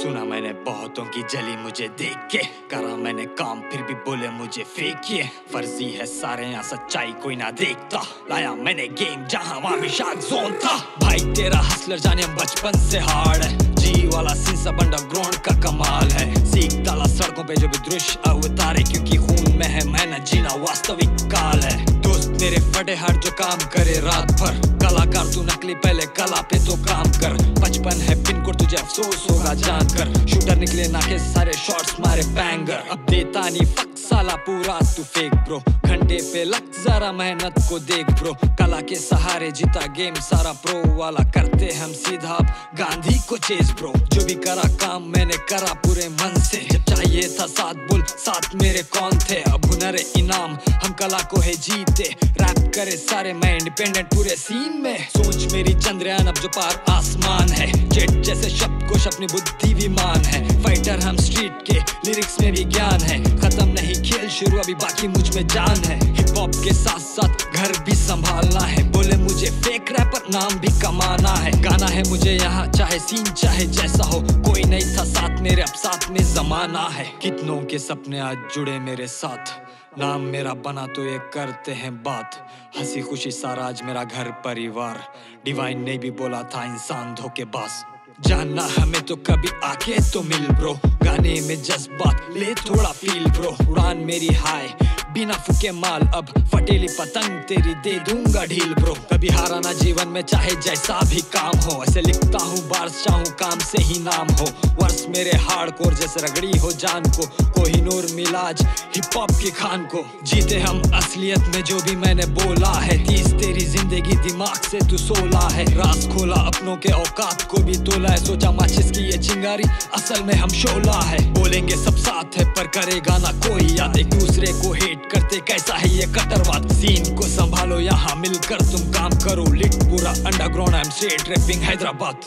सुना मैंने बहुतों की जली मुझे देख के, करा मैंने काम फिर भी बोले मुझे फेंकिए। फर्जी है सारे यहाँ सच्चाई कोई ना देखता, लाया मैंने गेम जहाँ वहाँ भी शार्क जोन था। भाई तेरा हसलर जाने बचपन से हार्ड है, जी वाला सीन सब अंडरग्राउंड का कमाल है। सीख डाला सड़कों पे जो भी दृश्य अवतारे, क्योंकि खून में है मेहनत जीना वास्तविक काल है। दोस्त मेरे फटे हाथ जो काम करे रात भर, कलाकार तू नकली पहले कला पे तो काम कर। बचपन है पिन कोड तुझे अफसोस होगा जानकर, शूटर निकले ना के सारे शॉट्स मारे बैंगर। अब देता नहीं फक साला पूरा तू फेक ब्रो, घंटे पे लग जरा मेहनत को देख ब्रो। कला के सहारे जीता गेम सारा प्रो वाला, करते हम सीधा गांधी को चेस ब्रो। जो भी करा काम मैंने करा पूरे मन से, जब चाहिए था साथ बोल साथ मेरे कौन थे। अब हुनर इनाम हम कला को है जीते, रैप करे सारे मैं इंडिपेंडेंट पूरे सीन में। सोच मेरी चंद्रयान अब जो पार आसमान है, जेट जैसे शब्द कोश अपनी बुद्धि विमान है। फाइटर हम स्ट्रीट के लिरिक्स में भी ज्ञान है, खत्म नहीं खेल शुरू अभी बाकी मुझ में जान है। हिप हॉप के साथ साथ घर भी संभालना है, बोले मुझे फेक रैपर नाम भी कमाना है। गाना है मुझे यहाँ चाहे सीन चाहे जैसा हो, कोई नहीं था साथ मेरे अब साथ में जमाना है। कितनों के सपने आज जुड़े मेरे साथ, नाम मेरा बना तो ये करते हैं बात। हंसी खुशी सारा आज मेरा घर परिवार, डिवाइन ने भी बोला था इंसान धोखेबाज। जानना हमें तो कभी आके तो मिल ब्रो, गाने में जज्बात ले थोड़ा फील ब्रो। उड़ान मेरी हाय बिना फूके माल, अब फटेली पतंग तेरी दे दूंगा ढील ब्रो। कभी हारा ना जीवन में चाहे जैसा भी काम हो, ऐसे लिखता हूँ बार्स चाहूँ काम से ही नाम हो। वर्ष मेरे हार्डकोर जैसे रगड़ी हो जान को, कोहिनूर मिलाज हिप हॉप की खान को। जीते हम असलियत में जो भी मैंने बोला है, 30 तेरी जिंदगी दिमाग से तू सोला है। राज खोला अपनों के औकात को भी तोला है, सोचा माचिस की ये चिंगारी असल में हम शोला है। बोलेंगे सब साथ है पर करेगा ना कोई याद, एक दूसरे को हेट करते कैसा है ये कट्टरवाद। सीन को संभालो यहाँ मिलकर तुम काम करो, लिट पूरा underground I am straight rapping Hyderabad.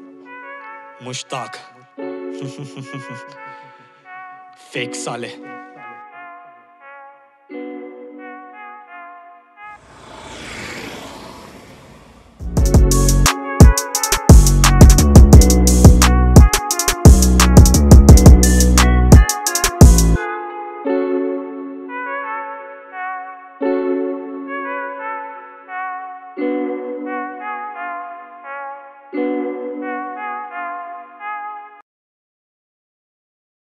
Mushtaq fake साले।